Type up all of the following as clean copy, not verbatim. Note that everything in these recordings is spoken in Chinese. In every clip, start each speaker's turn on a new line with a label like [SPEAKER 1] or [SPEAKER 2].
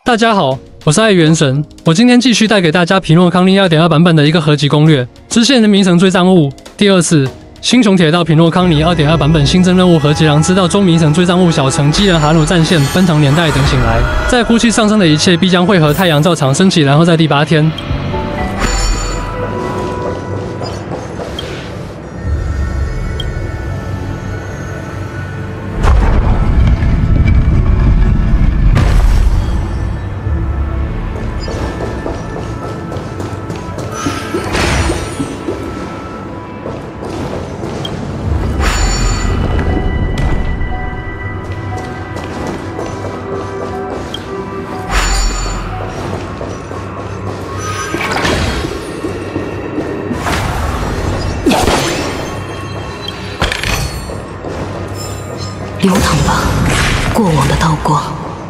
[SPEAKER 1] 大家好，我是爱元神，我今天继续带给大家皮诺康尼 2.2 版本的一个合集攻略，支线的迷城追赃物第二次。星穹铁道皮诺康尼 2.2 版本新增任务合集狼知道中迷城追赃物小城机人哈努战线奔腾年代等醒来，在呼气上升的一切必将汇合太阳照常升起，然后在第8天。
[SPEAKER 2] 流淌吧，过往的刀光。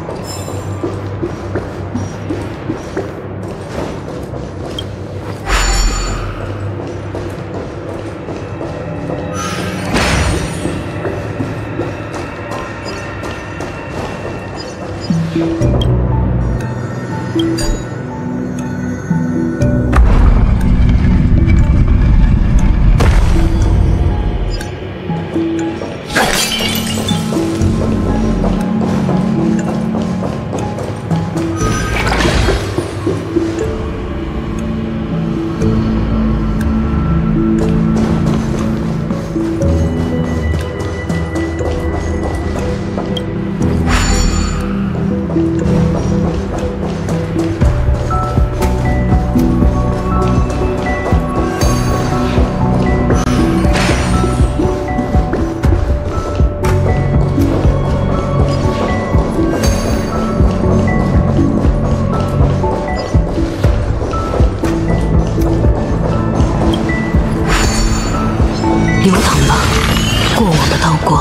[SPEAKER 2] 流淌吧，过往的刀光。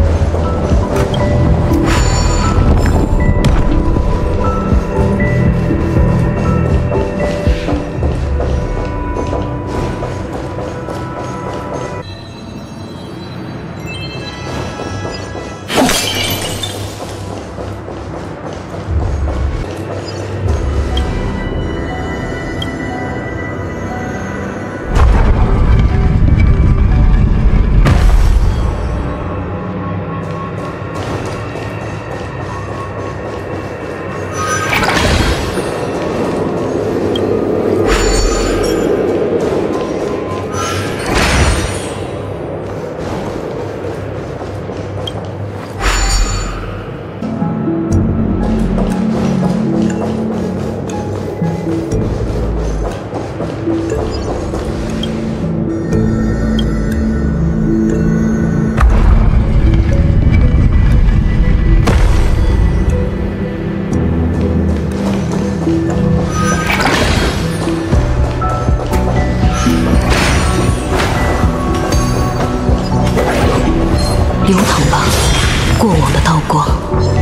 [SPEAKER 2] 流淌吧，过往的刀光。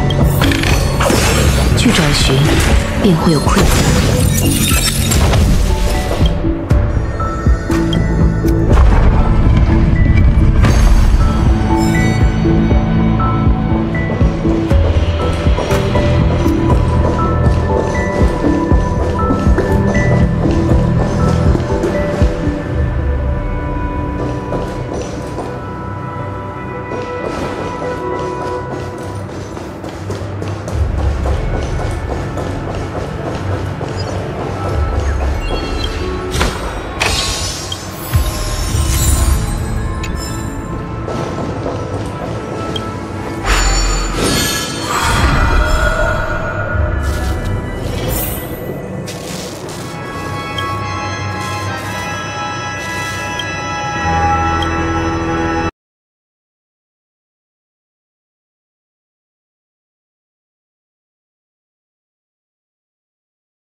[SPEAKER 2] 去找寻，便会有馈赠。